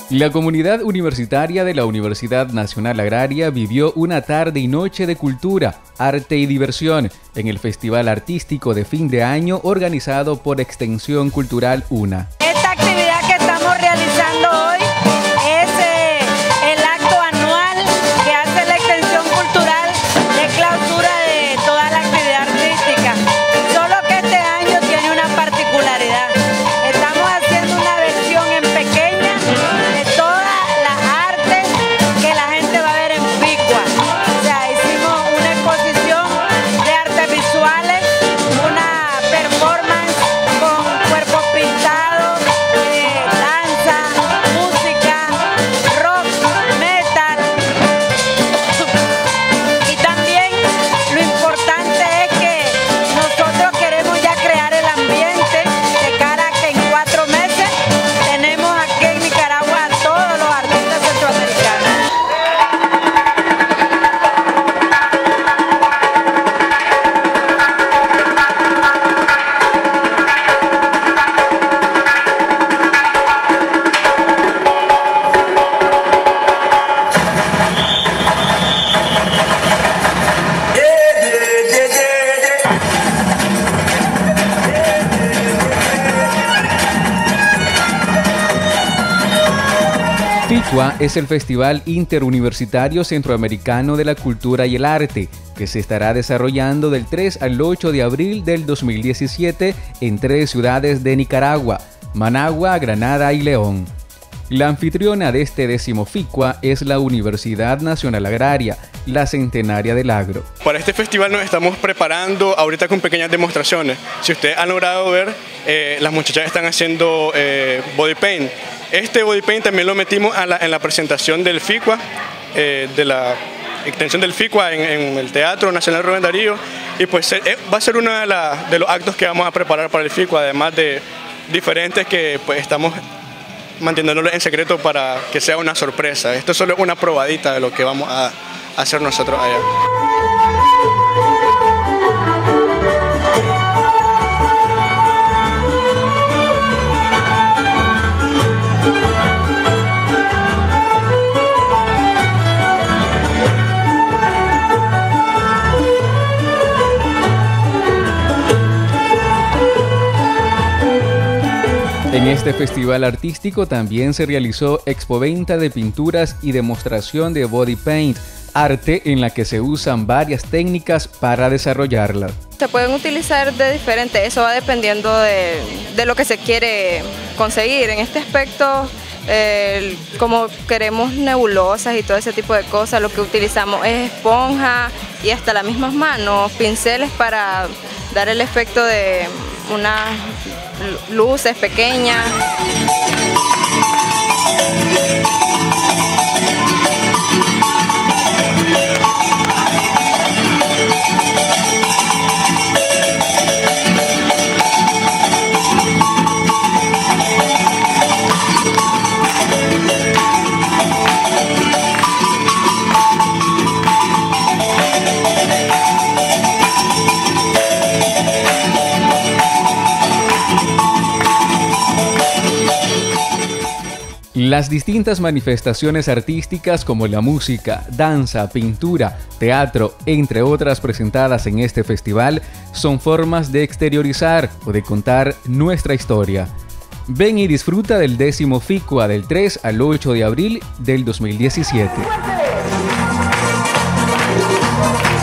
La comunidad universitaria de la Universidad Nacional Agraria vivió una tarde y noche de cultura, arte y diversión en el Festival Artístico de Fin de Año organizado por Extensión Cultural UNA. Esta actividad que estamos realizando hoy es el acto anual que hace la Extensión Cultural de clausura de toda la actividad artística. Solo que este año tiene una particularidad. Estamos haciendo una versión en pequeña de todas las artes que la gente va a ver en Ficua. O sea, hicimos una exposición de artes visuales, una performance con cuerpos pintados, danza, música, rock, metal. Y también lo importante es que nosotros queremos ya crear el ambiente de cara a que en 4 meses tenemos aquí en Nicaragua a todos los artistas centroamericanos. Ficua es el Festival Interuniversitario Centroamericano de la Cultura y el Arte, que se estará desarrollando del 3 al 8 de abril del 2017 en 3 ciudades de Nicaragua: Managua, Granada y León. La anfitriona de este 10º Ficua es la Universidad Nacional Agraria, la centenaria del agro. Para este festival nos estamos preparando ahorita con pequeñas demostraciones. Si ustedes han logrado ver, las muchachas están haciendo body paint. Este body paint también lo metimos en la presentación del Ficua, de la extensión del Ficua en el Teatro Nacional Rubén Darío, y pues va a ser uno de los actos que vamos a preparar para el Ficua, además de diferentes que pues estamos manteniéndolo en secreto para que sea una sorpresa. Esto es solo una probadita de lo que vamos a hacer nosotros allá. En este festival artístico también se realizó expoventa de pinturas y demostración de body paint, arte en la que se usan varias técnicas para desarrollarla. Se pueden utilizar de diferente, eso va dependiendo de lo que se quiere conseguir. En este aspecto, como queremos nebulosas y todo ese tipo de cosas, lo que utilizamos es esponja y hasta las mismas manos, pinceles para dar el efecto de unas luces pequeñas. Las distintas manifestaciones artísticas como la música, danza, pintura, teatro, entre otras presentadas en este festival, son formas de exteriorizar o de contar nuestra historia. Ven y disfruta del 10º Ficua del 3 al 8 de abril del 2017.